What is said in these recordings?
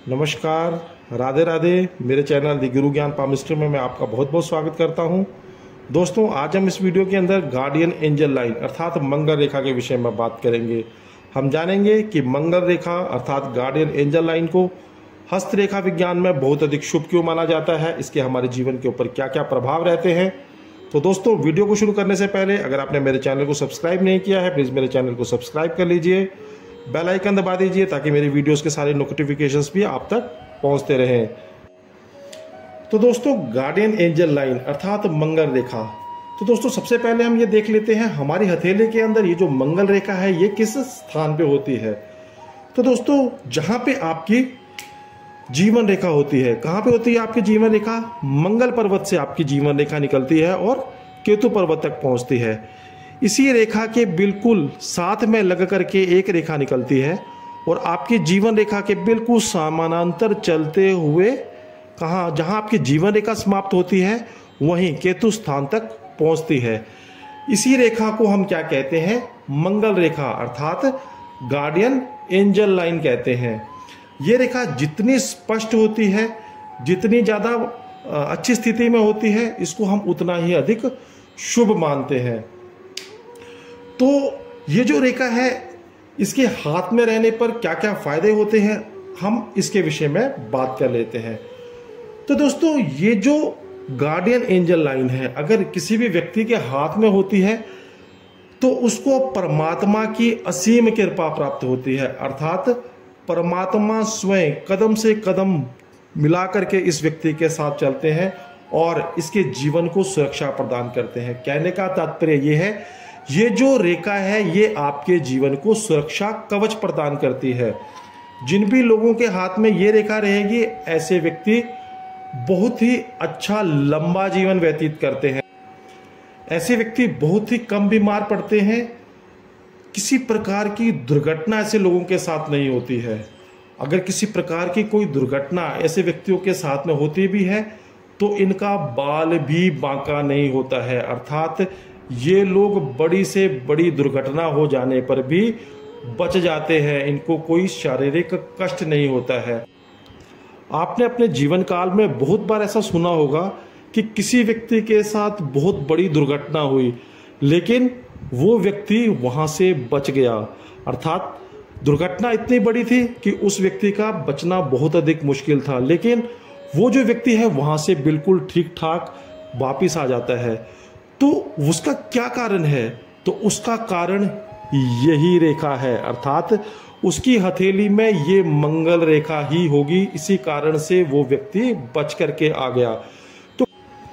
नमस्कार, राधे राधे। मेरे चैनल दी गुरु ज्ञान पामिस्टर में मैं आपका बहुत बहुत स्वागत करता हूं। दोस्तों, आज हम इस वीडियो के अंदर गार्डियन एंजल लाइन अर्थात मंगल रेखा के विषय में बात करेंगे। हम जानेंगे कि मंगल रेखा अर्थात गार्डियन एंजल लाइन को हस्तरेखा विज्ञान में बहुत अधिक शुभ क्यों माना जाता है, इसके हमारे जीवन के ऊपर क्या क्या प्रभाव रहते हैं। तो दोस्तों, वीडियो को शुरू करने से पहले अगर आपने मेरे चैनल को सब्सक्राइब नहीं किया है, प्लीज़ मेरे चैनल को सब्सक्राइब कर लीजिए, बेल आइकन दबा दीजिए ताकि मेरी वीडियोस के सारे नोटिफिकेशंस भी आप तक पहुंचते रहें। तो दोस्तों, गार्डियन एंजल लाइन अर्थात मंगल रेखा। तो दोस्तों, सबसे पहले हम ये देख लेते हैं हमारी हथेली के अंदर ये जो मंगल रेखा है ये किस स्थान पे होती है। तो दोस्तों, जहां पे आपकी जीवन रेखा होती है, कहां पे होती है आपकी जीवन रेखा? मंगल पर्वत से आपकी जीवन रेखा निकलती है और केतु पर्वत तक पहुंचती है। इसी रेखा के बिल्कुल साथ में लग करके एक रेखा निकलती है और आपकी जीवन रेखा के बिल्कुल समानांतर चलते हुए कहाँ, जहां आपकी जीवन रेखा समाप्त होती है वहीं केतु स्थान तक पहुंचती है। इसी रेखा को हम क्या कहते हैं? मंगल रेखा अर्थात गार्डियन एंजल लाइन कहते हैं। ये रेखा जितनी स्पष्ट होती है, जितनी ज़्यादा अच्छी स्थिति में होती है, इसको हम उतना ही अधिक शुभ मानते हैं। तो ये जो रेखा है, इसके हाथ में रहने पर क्या क्या फायदे होते हैं, हम इसके विषय में बात कर लेते हैं। तो दोस्तों, ये जो गार्डियन एंजल लाइन है अगर किसी भी व्यक्ति के हाथ में होती है तो उसको परमात्मा की असीम कृपा प्राप्त होती है, अर्थात परमात्मा स्वयं कदम से कदम मिला करके इस व्यक्ति के साथ चलते हैं और इसके जीवन को सुरक्षा प्रदान करते हैं। कहने का तात्पर्य ये है, ये जो रेखा है ये आपके जीवन को सुरक्षा कवच प्रदान करती है। जिन भी लोगों के हाथ में ये रेखा रहेगी, ऐसे व्यक्ति बहुत ही अच्छा लंबा जीवन व्यतीत करते हैं। ऐसे व्यक्ति बहुत ही कम बीमार पड़ते हैं। किसी प्रकार की दुर्घटना ऐसे लोगों के साथ नहीं होती है। अगर किसी प्रकार की कोई दुर्घटना ऐसे व्यक्तियों के साथ में होती भी है तो इनका बाल भी बांका नहीं होता है, अर्थात ये लोग बड़ी से बड़ी दुर्घटना हो जाने पर भी बच जाते हैं, इनको कोई शारीरिक कष्ट नहीं होता है। आपने अपने जीवन काल में बहुत बार ऐसा सुना होगा कि किसी व्यक्ति के साथ बहुत बड़ी दुर्घटना हुई लेकिन वो व्यक्ति वहां से बच गया, अर्थात दुर्घटना इतनी बड़ी थी कि उस व्यक्ति का बचना बहुत अधिक मुश्किल था, लेकिन वो जो व्यक्ति है वहां से बिल्कुल ठीक ठाक वापिस आ जाता है। तो उसका क्या कारण है? तो उसका कारण यही रेखा है, अर्थात उसकी हथेली में ये मंगल रेखा ही होगी। इसी कारण से वो व्यक्ति बच करके आ गया। तो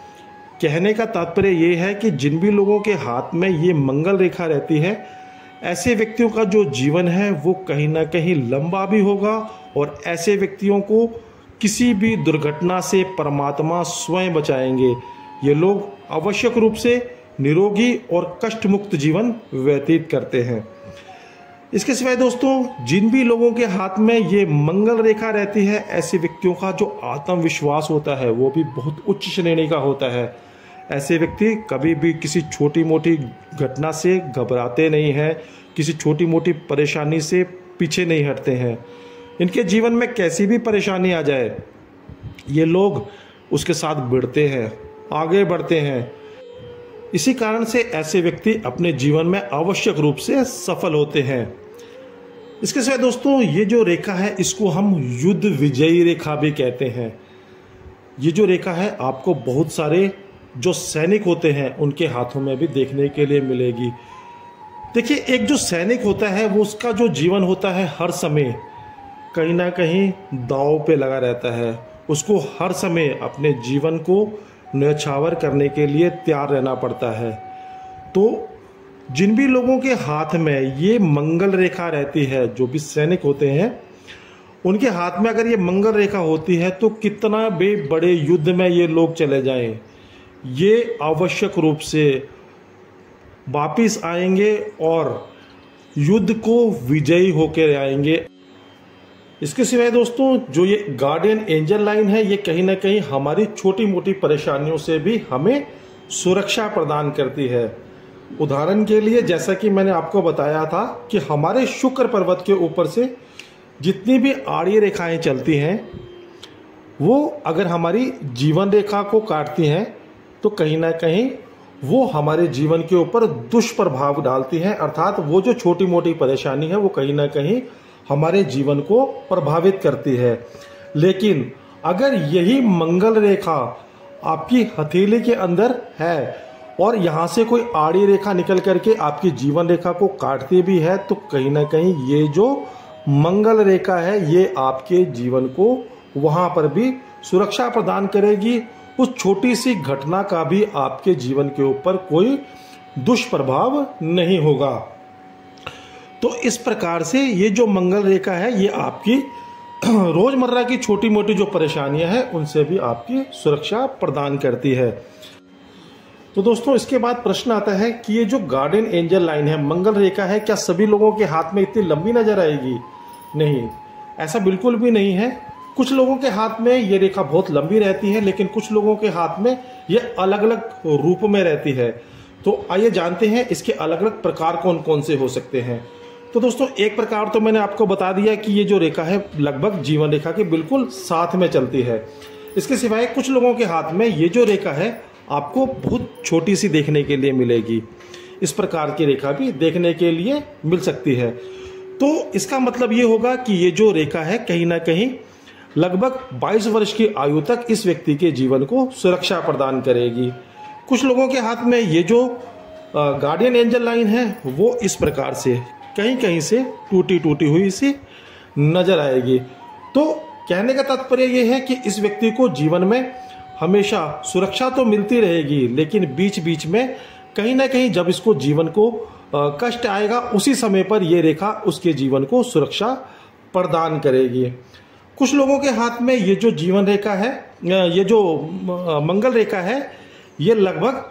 कहने का तात्पर्य ये है कि जिन भी लोगों के हाथ में ये मंगल रेखा रहती है, ऐसे व्यक्तियों का जो जीवन है वो कहीं ना कहीं लंबा भी होगा और ऐसे व्यक्तियों को किसी भी दुर्घटना से परमात्मा स्वयं बचाएंगे। ये लोग आवश्यक रूप से निरोगी और कष्ट मुक्त जीवन व्यतीत करते हैं। इसके सिवाय दोस्तों, जिन भी लोगों के हाथ में ये मंगल रेखा रहती है, ऐसे व्यक्तियों का जो आत्मविश्वास होता है वो भी बहुत उच्च श्रेणी का होता है। ऐसे व्यक्ति कभी भी किसी छोटी मोटी घटना से घबराते नहीं हैं, किसी छोटी मोटी परेशानी से पीछे नहीं हटते हैं। इनके जीवन में कैसी भी परेशानी आ जाए, ये लोग उसके साथ भिड़ते हैं, आगे बढ़ते हैं। इसी कारण से ऐसे व्यक्ति अपने जीवन में आवश्यक रूप से सफल होते हैं। इसके सिवाय दोस्तों, ये जो रेखा है इसको हम युद्ध विजयी रेखा भी कहते हैं। ये जो रेखा है आपको बहुत सारे जो सैनिक होते हैं उनके हाथों में भी देखने के लिए मिलेगी। देखिए, एक जो सैनिक होता है वो उसका जो जीवन होता है हर समय कहीं ना कहीं दांव पे लगा रहता है। उसको हर समय अपने जीवन को न्यौछावर करने के लिए तैयार रहना पड़ता है। तो जिन भी लोगों के हाथ में ये मंगल रेखा रहती है, जो भी सैनिक होते हैं उनके हाथ में अगर ये मंगल रेखा होती है तो कितना भी बड़े युद्ध में ये लोग चले जाएं, ये आवश्यक रूप से वापिस आएंगे और युद्ध को विजयी होकर आएंगे। इसके सिवाय दोस्तों, जो ये गार्डियन एंजल लाइन है ये कहीं ना कहीं हमारी छोटी मोटी परेशानियों से भी हमें सुरक्षा प्रदान करती है। उदाहरण के लिए, जैसा कि मैंने आपको बताया था कि हमारे शुक्र पर्वत के ऊपर से जितनी भी आड़ी रेखाएं चलती हैं वो अगर हमारी जीवन रेखा को काटती हैं तो कहीं ना कहीं वो हमारे जीवन के ऊपर दुष्प्रभाव डालती हैं। अर्थात वो जो छोटी मोटी परेशानी है वो कहीं ना कहीं हमारे जीवन को प्रभावित करती है। लेकिन अगर यही मंगल रेखा आपकी हथेली के अंदर है और यहाँ से कोई आड़ी रेखा निकल करके आपकी जीवन रेखा को काटती भी है तो कहीं ना कहीं ये जो मंगल रेखा है ये आपके जीवन को वहां पर भी सुरक्षा प्रदान करेगी। उस छोटी सी घटना का भी आपके जीवन के ऊपर कोई दुष्प्रभाव नहीं होगा। तो इस प्रकार से ये जो मंगल रेखा है ये आपकी रोजमर्रा की छोटी मोटी जो परेशानियां हैं उनसे भी आपकी सुरक्षा प्रदान करती है। तो दोस्तों इसके बाद प्रश्न आता है कि ये जो गार्डियन एंजल लाइन है, मंगल रेखा है, क्या सभी लोगों के हाथ में इतनी लंबी नजर आएगी? नहीं, ऐसा बिल्कुल भी नहीं है। कुछ लोगों के हाथ में ये रेखा बहुत लंबी रहती है लेकिन कुछ लोगों के हाथ में ये अलग अलग रूप में रहती है। तो आइए जानते हैं इसके अलग अलग प्रकार कौन कौन से हो सकते हैं। तो दोस्तों एक प्रकार तो मैंने आपको बता दिया कि ये जो रेखा है लगभग जीवन रेखा के बिल्कुल साथ में चलती है। इसके सिवाय कुछ लोगों के हाथ में ये जो रेखा है आपको बहुत छोटी सी देखने के लिए मिलेगी। इस प्रकार की रेखा भी देखने के लिए मिल सकती है। तो इसका मतलब ये होगा कि ये जो रेखा है कहीं ना कहीं लगभग 22 वर्ष की आयु तक इस व्यक्ति के जीवन को सुरक्षा प्रदान करेगी। कुछ लोगों के हाथ में ये जो गार्डियन एंजल लाइन है वो इस प्रकार से कहीं कहीं से टूटी टूटी हुई सी नजर आएगी। तो कहने का तात्पर्य यह है कि इस व्यक्ति को जीवन में हमेशा सुरक्षा तो मिलती रहेगी लेकिन बीच बीच में कहीं ना कहीं जब इसको जीवन को कष्ट आएगा उसी समय पर यह रेखा उसके जीवन को सुरक्षा प्रदान करेगी। कुछ लोगों के हाथ में ये जो जीवन रेखा है, ये जो मंगल रेखा है, ये लगभग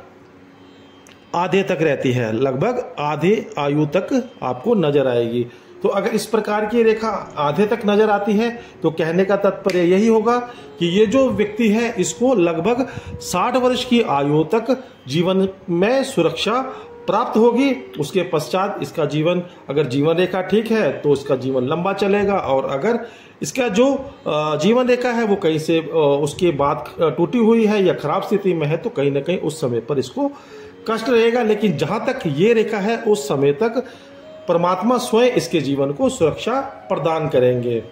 आधे तक रहती है, लगभग आधे आयु तक आपको नजर आएगी। तो अगर इस प्रकार की रेखा आधे तक नजर आती है तो कहने का तात्पर्य यही होगा कि ये जो व्यक्ति है इसको लगभग 60 वर्ष की आयु तक जीवन में सुरक्षा प्राप्त होगी। उसके पश्चात इसका जीवन, अगर जीवन रेखा ठीक है तो इसका जीवन लंबा चलेगा और अगर इसका जो जीवन रेखा है वो कहीं से उसके बाद टूटी हुई है या खराब स्थिति में है तो कहीं ना कहीं उस समय पर इसको कष्ट रहेगा। लेकिन जहां तक ये रेखा है उस समय तक परमात्मा स्वयं इसके जीवन को सुरक्षा प्रदान करेंगे।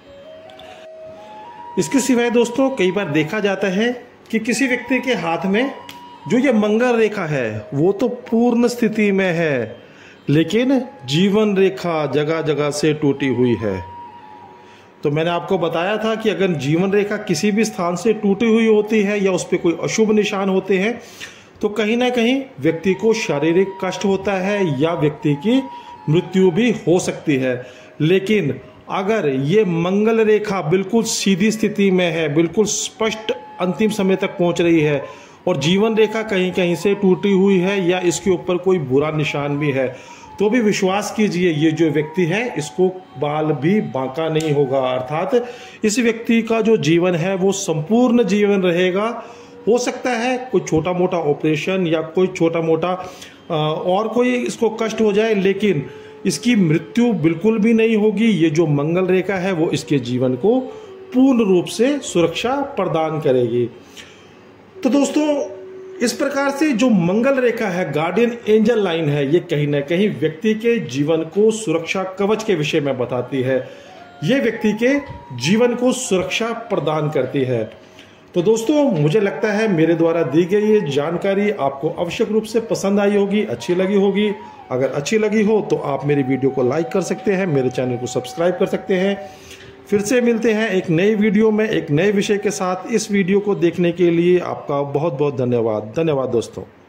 इसके सिवाय दोस्तों कई बार देखा जाता है कि किसी व्यक्ति के हाथ में जो ये मंगल रेखा है वो तो पूर्ण स्थिति में है लेकिन जीवन रेखा जगह जगह से टूटी हुई है। तो मैंने आपको बताया था कि अगर जीवन रेखा किसी भी स्थान से टूटी हुई होती है या उस पर कोई अशुभ निशान होते हैं तो कहीं ना कहीं व्यक्ति को शारीरिक कष्ट होता है या व्यक्ति की मृत्यु भी हो सकती है। लेकिन अगर ये मंगल रेखा बिल्कुल सीधी स्थिति में है, बिल्कुल स्पष्ट अंतिम समय तक पहुंच रही है और जीवन रेखा कहीं कहीं से टूटी हुई है या इसके ऊपर कोई बुरा निशान भी है तो भी विश्वास कीजिए ये जो व्यक्ति है इसको बाल भी बांका नहीं होगा। अर्थात इस व्यक्ति का जो जीवन है वो संपूर्ण जीवन रहेगा। हो सकता है कोई छोटा मोटा ऑपरेशन या कोई छोटा मोटा और कोई इसको कष्ट हो जाए लेकिन इसकी मृत्यु बिल्कुल भी नहीं होगी। ये जो मंगल रेखा है वो इसके जीवन को पूर्ण रूप से सुरक्षा प्रदान करेगी। तो दोस्तों इस प्रकार से जो मंगल रेखा है, गार्डियन एंजल लाइन है, ये कहीं ना कहीं व्यक्ति के जीवन को सुरक्षा कवच के विषय में बताती है। ये व्यक्ति के जीवन को सुरक्षा प्रदान करती है। तो दोस्तों मुझे लगता है मेरे द्वारा दी गई ये जानकारी आपको आवश्यक रूप से पसंद आई होगी, अच्छी लगी होगी। अगर अच्छी लगी हो तो आप मेरी वीडियो को लाइक कर सकते हैं, मेरे चैनल को सब्सक्राइब कर सकते हैं। फिर से मिलते हैं एक नई वीडियो में एक नए विषय के साथ। इस वीडियो को देखने के लिए आपका बहुत बहुत धन्यवाद। धन्यवाद दोस्तों।